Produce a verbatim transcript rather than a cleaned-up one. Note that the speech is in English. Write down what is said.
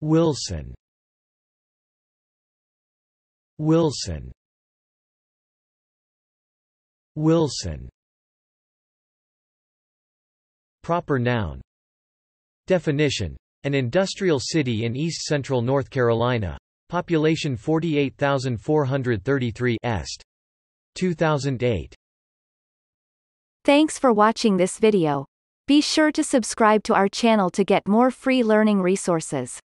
Wilson. Wilson. Wilson. Proper noun. Definition: an industrial city in east-central North Carolina. Population forty-eight thousand four hundred thirty-three. Est. two thousand eight. Thanks for watching this video. Be sure to subscribe to our channel to get more free learning resources.